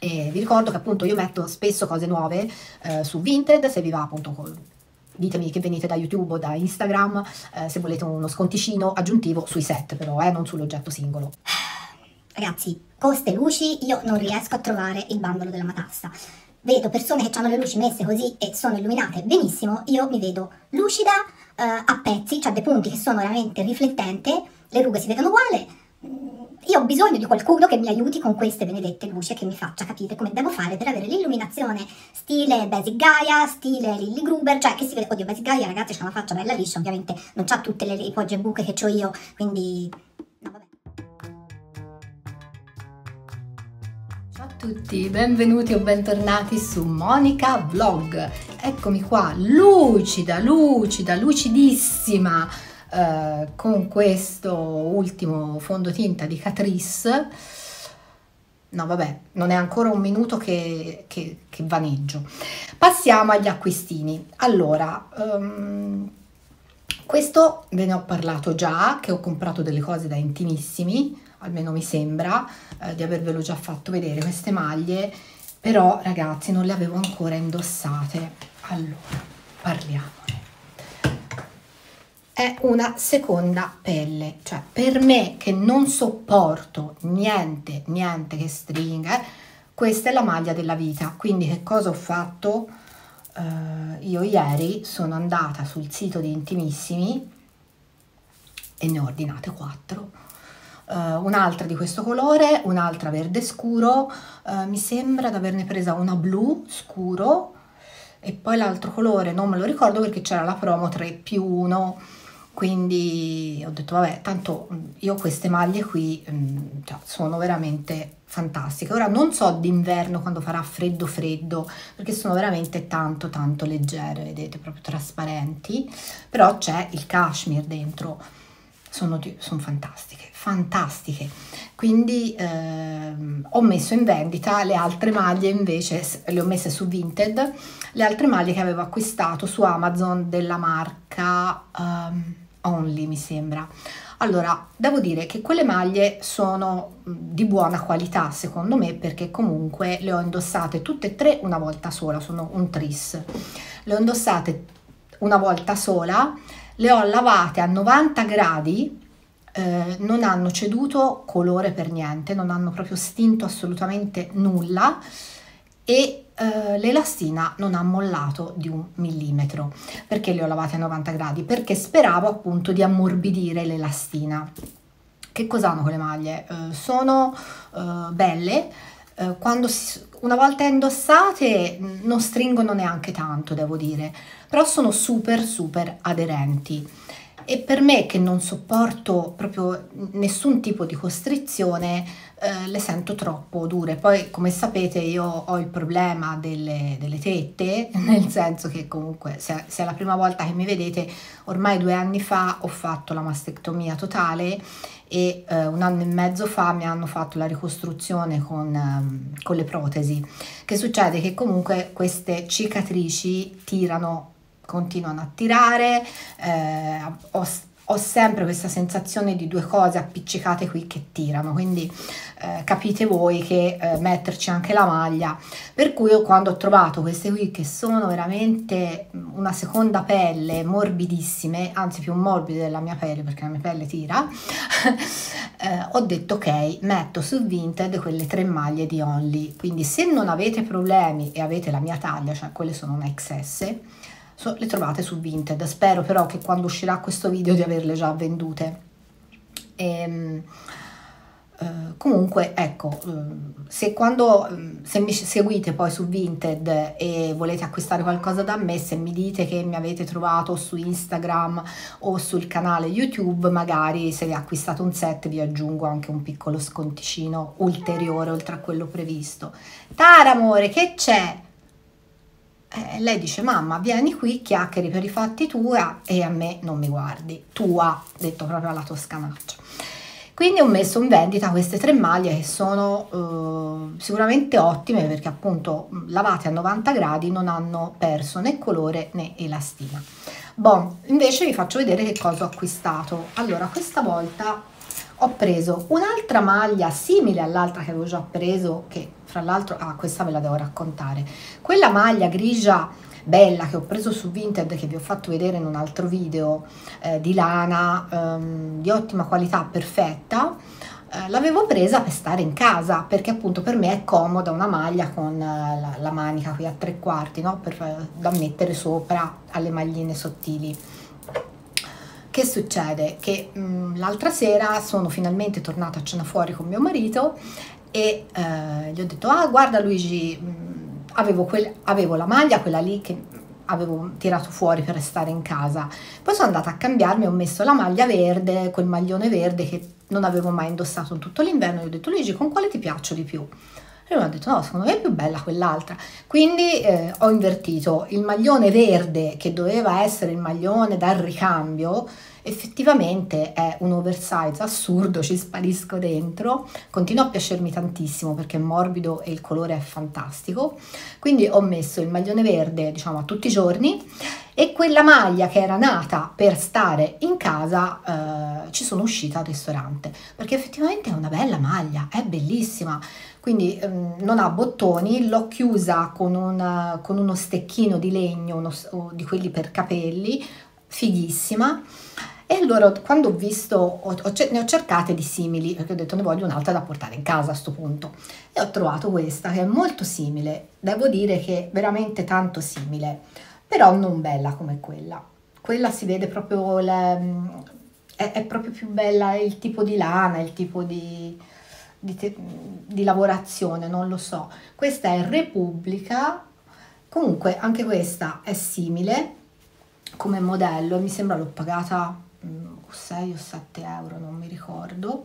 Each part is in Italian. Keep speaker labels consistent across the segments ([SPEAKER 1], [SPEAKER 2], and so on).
[SPEAKER 1] E vi ricordo che appunto io metto spesso cose nuove su Vinted, se vi va appunto ditemi che venite da YouTube o da Instagram, se volete uno sconticino aggiuntivo sui set però, non sull'oggetto singolo.
[SPEAKER 2] Ragazzi, con ste luci io non riesco a trovare il bandolo della matassa. Vedo persone che hanno le luci messe così e sono illuminate benissimo, io mi vedo lucida a pezzi, cioè dei punti che sono veramente riflettenti, le rughe si vedono uguali. Io ho bisogno di qualcuno che mi aiuti con queste benedette luci e che mi faccia capire come devo fare per avere l'illuminazione stile Basic Gaia, stile Lilly Gruber, cioè che si vede, oddio Basic Gaia ragazzi c'ha una faccia bella liscia, ovviamente non c'ha tutte le pogge e buche che ho io, quindi no vabbè.
[SPEAKER 1] Ciao a tutti, benvenuti o bentornati su Monica Vlog. Eccomi qua, lucida, lucidissima, con questo ultimo fondotinta di Catrice. No vabbè, non è ancora un minuto che vaneggio. Passiamo agli acquistini. Allora, questo ve ne ho parlato già, che ho comprato delle cose da Intimissimi, almeno mi sembra di avervelo già fatto vedere queste maglie, però ragazzi non le avevo ancora indossate. Allora, parliamone. È una seconda pelle, cioè per me che non sopporto niente che stringa, questa è la maglia della vita. Quindi che cosa ho fatto? Io ieri sono andata sul sito di Intimissimi e ne ho ordinate 4, un'altra di questo colore, un'altra verde scuro, mi sembra di averne presa una blu scuro e poi l'altro colore non me lo ricordo perché c'era la promo 3+1, quindi ho detto vabbè, tanto io queste maglie qui cioè, sono veramente fantastiche. Ora non so d'inverno quando farà freddo perché sono veramente tanto leggere, vedete, proprio trasparenti, però c'è il cashmere dentro, sono fantastiche. Quindi ho messo in vendita le altre maglie, invece le ho messe su Vinted, le altre maglie che avevo acquistato su Amazon della marca Only mi sembra. Allora, devo dire che quelle maglie sono di buona qualità secondo me, perché comunque le ho indossate tutte e tre una volta sola, sono un tris. Le ho indossate una volta sola, le ho lavate a 90 gradi, non hanno ceduto colore per niente, non hanno proprio stinto assolutamente nulla e l'elastina non ha mollato di 1 millimetro. Perché le ho lavate a 90 gradi? Perché speravo appunto di ammorbidire l'elastina. Che cosa hanno quelle maglie? Sono belle, una volta indossate non stringono neanche tanto, devo dire, però sono super aderenti. E per me che non sopporto proprio nessun tipo di costrizione, le sento troppo dure. Poi come sapete io ho il problema delle tette, nel senso che comunque se è la prima volta che mi vedete, ormai 2 anni fa ho fatto la mastectomia totale e 1 anno e mezzo fa mi hanno fatto la ricostruzione con le protesi. Che succede? Che comunque queste cicatrici continuano a tirare, ho sempre questa sensazione di 2 cose appiccicate qui che tirano, quindi capite voi che metterci anche la maglia, per cui io quando ho trovato queste qui che sono veramente una seconda pelle, morbidissime, anzi più morbide della mia pelle perché la mia pelle tira, ho detto ok, metto su Vinted quelle 3 maglie di Only. Quindi se non avete problemi e avete la mia taglia, cioè quelle sono una XS, le trovate su Vinted. Spero però che quando uscirà questo video di averle già vendute. Comunque ecco, se mi seguite poi su Vinted e volete acquistare qualcosa da me, se mi dite che mi avete trovato su Instagram o sul canale YouTube, magari se vi acquistate un set vi aggiungo anche un piccolo sconticino ulteriore oltre a quello previsto. Tara amore, che c'è? Lei dice mamma vieni qui, chiacchieri per i fatti tua e a me non mi guardi, tua, detto proprio alla toscanaccia. Quindi ho messo in vendita queste 3 maglie che sono sicuramente ottime perché appunto lavate a 90 gradi non hanno perso né colore né elastina. Bon, invece vi faccio vedere che cosa ho acquistato. Allora questa volta ho preso un'altra maglia simile all'altra che avevo già preso, che fra l'altro, questa ve la devo raccontare, quella maglia grigia bella che ho preso su Vinted, che vi ho fatto vedere in un altro video, di lana, di ottima qualità, perfetta. L'avevo presa per stare in casa, perché appunto per me è comoda una maglia con la manica qui a 3/4, no? Da mettere sopra alle magline sottili. Che succede? Che l'altra sera sono finalmente tornata a cena fuori con mio marito e gli ho detto: ah, guarda Luigi, avevo la maglia, quella lì che avevo tirato fuori per restare in casa, poi sono andata a cambiarmi, ho messo la maglia verde, quel maglione verde che non avevo mai indossato in tutto l'inverno. Gli ho detto: Luigi, con quale ti piaccio di più? E lui mi ha detto: no, secondo me è più bella quell'altra. Quindi ho invertito il maglione verde, che doveva essere il maglione dal ricambio, effettivamente è un oversize assurdo, ci sparisco dentro, continua a piacermi tantissimo perché è morbido e il colore è fantastico, quindi ho messo il maglione verde, diciamo, a tutti i giorni, e quella maglia che era nata per stare in casa ci sono uscita al ristorante, perché effettivamente è una bella maglia, è bellissima, quindi non ha bottoni, l'ho chiusa con uno stecchino di legno, di quelli per capelli, fighissima. E allora quando ho visto, ne ho cercate di simili, perché ho detto ne voglio un'altra da portare in casa a sto punto, e ho trovato questa che è molto simile, devo dire che è veramente tanto simile, però non bella come quella. Quella si vede proprio, è proprio più bella il tipo di lana, il tipo di lavorazione, non lo so. Questa è Repubblica, comunque anche questa è simile come modello e mi sembra l'ho pagata 6 o 7 euro, non mi ricordo.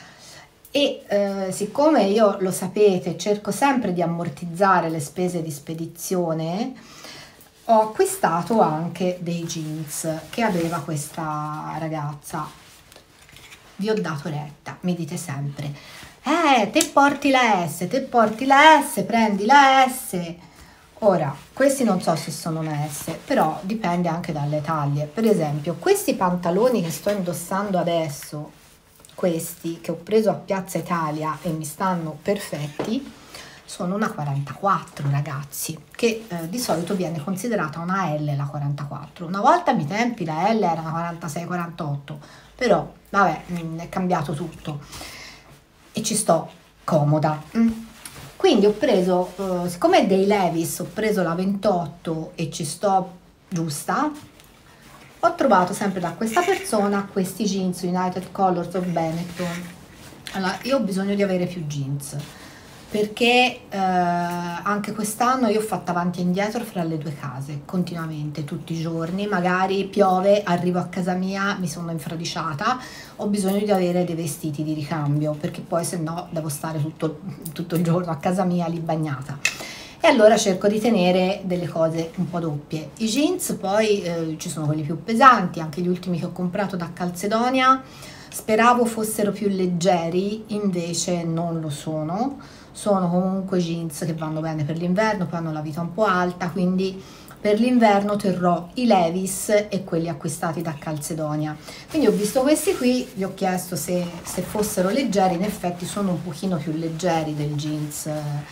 [SPEAKER 1] E siccome io, lo sapete, cerco sempre di ammortizzare le spese di spedizione, ho acquistato anche dei jeans che aveva questa ragazza. Vi ho dato retta, mi dite sempre: te porti la S, prendi la S. Ora, questi non so se sono una S, però dipende anche dalle taglie. Per esempio, questi pantaloni che sto indossando adesso, questi che ho preso a Piazza Italia e mi stanno perfetti, sono una 44, ragazzi, che di solito viene considerata una L la 44. Una volta ai miei tempi la L era una 46-48, però vabbè, è cambiato tutto e ci sto comoda. Quindi ho preso, siccome è dei Levi's, ho preso la 28 e ci sto giusta. Ho trovato sempre da questa persona questi jeans United Colors of Benetton. Allora, io ho bisogno di avere più jeans, perché anche quest'anno io ho fatto avanti e indietro fra le due case, continuamente, tutti i giorni. Magari piove, arrivo a casa mia, mi sono infradiciata, ho bisogno di avere dei vestiti di ricambio, perché poi se no devo stare tutto il giorno a casa mia lì bagnata. E allora cerco di tenere delle cose un po' doppie. I jeans poi ci sono quelli più pesanti, anche gli ultimi che ho comprato da Calzedonia, speravo fossero più leggeri, invece non lo sono. Sono comunque jeans che vanno bene per l'inverno, poi hanno la vita un po' alta, quindi per l'inverno terrò i Levi's e quelli acquistati da Calzedonia. Quindi ho visto questi qui, vi ho chiesto se fossero leggeri, in effetti sono un pochino più leggeri del jeans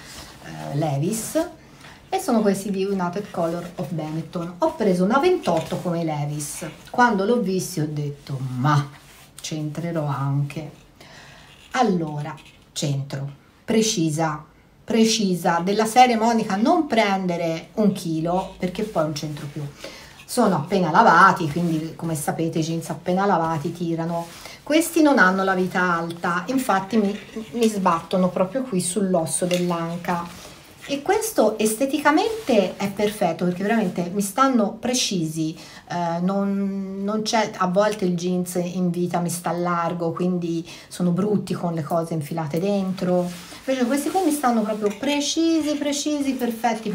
[SPEAKER 1] Levi's, e sono questi di United Color of Benetton. Ho preso una 28 come Levi's, quando l'ho visti ho detto ma c'entrerò anche. Allora c'entro, precisa, della serie Monica non prendere 1 chilo perché poi non c'entro più. Sono appena lavati, quindi come sapete i jeans appena lavati tirano. Questi non hanno la vita alta, infatti mi sbattono proprio qui sull'osso dell'anca, e questo esteticamente è perfetto perché veramente mi stanno precisi, non c'è, a volte il jeans in vita mi sta largo, quindi sono brutti con le cose infilate dentro, invece questi qui mi stanno proprio precisi, perfetti.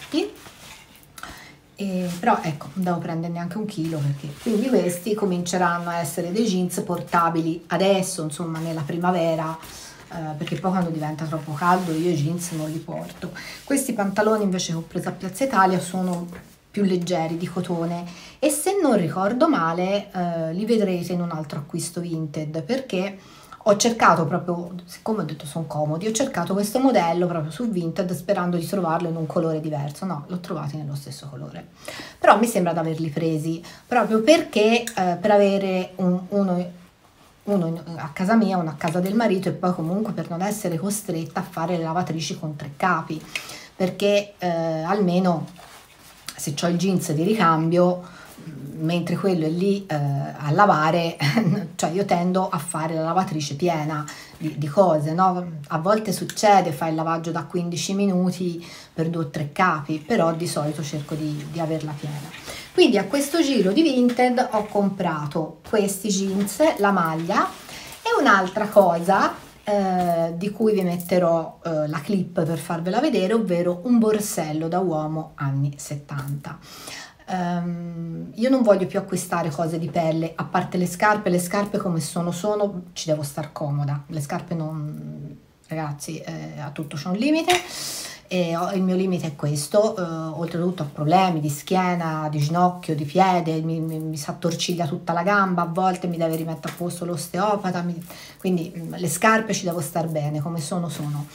[SPEAKER 1] Però ecco, non devo prenderne anche 1 chilo, perché quindi questi cominceranno a essere dei jeans portabili adesso, insomma nella primavera, perché poi quando diventa troppo caldo io i jeans non li porto. Questi pantaloni invece che ho preso a Piazza Italia sono più leggeri, di cotone, e se non ricordo male li vedrete in un altro acquisto Vinted, perché ho cercato proprio, siccome ho detto sono comodi, ho cercato questo modello proprio su Vinted sperando di trovarlo in un colore diverso. No, l'ho trovato nello stesso colore, però mi sembra di averli presi proprio perché per avere uno a casa mia, uno a casa del marito, e poi comunque per non essere costretta a fare le lavatrici con 3 capi, perché almeno se ho il jeans di ricambio, mentre quello è lì a lavare, cioè io tendo a fare la lavatrice piena di cose, no? A volte succede, fai il lavaggio da 15 minuti per 2 o 3 capi, però di solito cerco di averla piena. Quindi a questo giro di Vinted ho comprato questi jeans, la maglia e un'altra cosa di cui vi metterò la clip per farvela vedere, ovvero un borsello da uomo anni 70. Io non voglio più acquistare cose di pelle, a parte le scarpe come sono ci devo star comoda, le scarpe non, ragazzi, a tutto c'è un limite, e il mio limite è questo. Oltretutto ho problemi di schiena, di ginocchio, di piede, mi si attorciglia tutta la gamba, a volte mi deve rimettere a posto l'osteopata, quindi le scarpe ci devo star bene, come sono.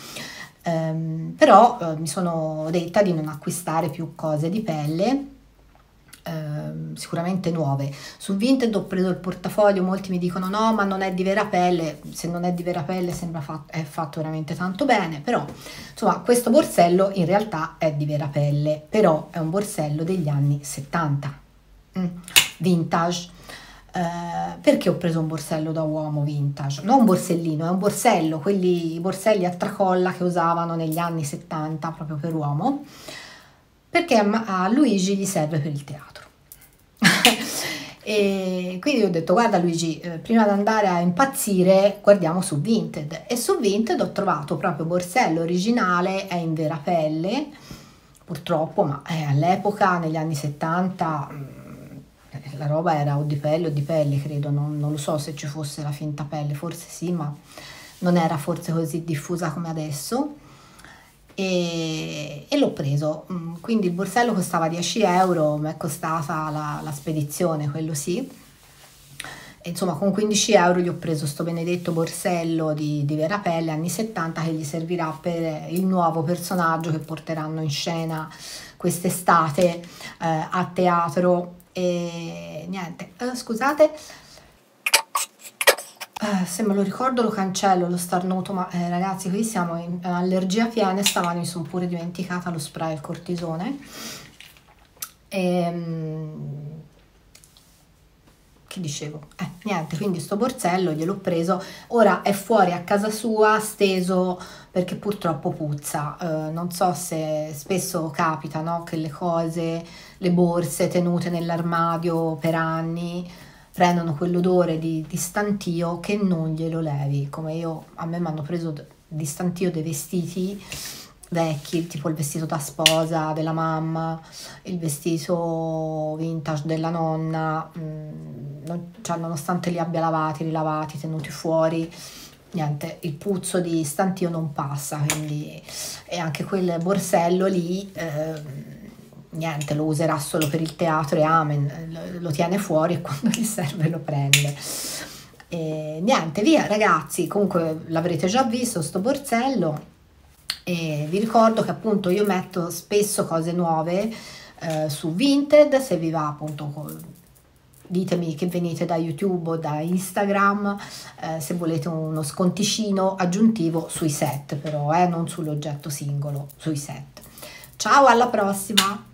[SPEAKER 1] Però mi sono detta di non acquistare più cose di pelle, sicuramente nuove. Su Vinted ho preso il portafoglio, molti mi dicono no, ma non è di vera pelle. Se non è di vera pelle sembra è fatto veramente tanto bene, però insomma questo borsello in realtà è di vera pelle, però è un borsello degli anni 70, vintage. Perché ho preso un borsello da uomo vintage? Non un borsellino, è un borsello, i borselli a tracolla che usavano negli anni 70 proprio per uomo, perché a Luigi gli serve per il teatro. E quindi ho detto guarda Luigi, prima di andare a impazzire guardiamo su Vinted, e su Vinted ho trovato proprio borsello originale, è in vera pelle purtroppo, ma all'epoca negli anni 70 la roba era o di pelle credo, non lo so se ci fosse la finta pelle, forse sì, ma non era forse così diffusa come adesso. E l'ho preso, quindi il borsello costava 10 euro, mi è costata la spedizione, quello sì, e insomma con 15 euro gli ho preso sto benedetto borsello di vera pelle anni 70 che gli servirà per il nuovo personaggio che porteranno in scena quest'estate a teatro. E niente, scusate, se me lo ricordo lo cancello lo starnuto, ma ragazzi qui siamo in allergia piena, stamani mi sono pure dimenticata lo spray al cortisone. Che dicevo? Niente, quindi sto borsello gliel'ho preso, ora è fuori a casa sua steso perché purtroppo puzza. Non so se spesso capita, no, che le cose, le borse tenute nell'armadio per anni prendono quell'odore di stantio che non glielo levi, come a me mi hanno preso di stantio dei vestiti vecchi, tipo il vestito da sposa della mamma, il vestito vintage della nonna, cioè, nonostante li abbia lavati, rilavati, tenuti fuori, niente, il puzzo di stantio non passa, quindi, e anche quel borsello lì niente, lo userà solo per il teatro e amen, lo tiene fuori e quando gli serve lo prende. E niente, via ragazzi, comunque l'avrete già visto sto borsello, e vi ricordo che appunto io metto spesso cose nuove su Vinted. Se vi va appunto ditemi che venite da YouTube o da Instagram, se volete uno sconticino aggiuntivo sui set, però non sull'oggetto singolo, sui set. Ciao, alla prossima!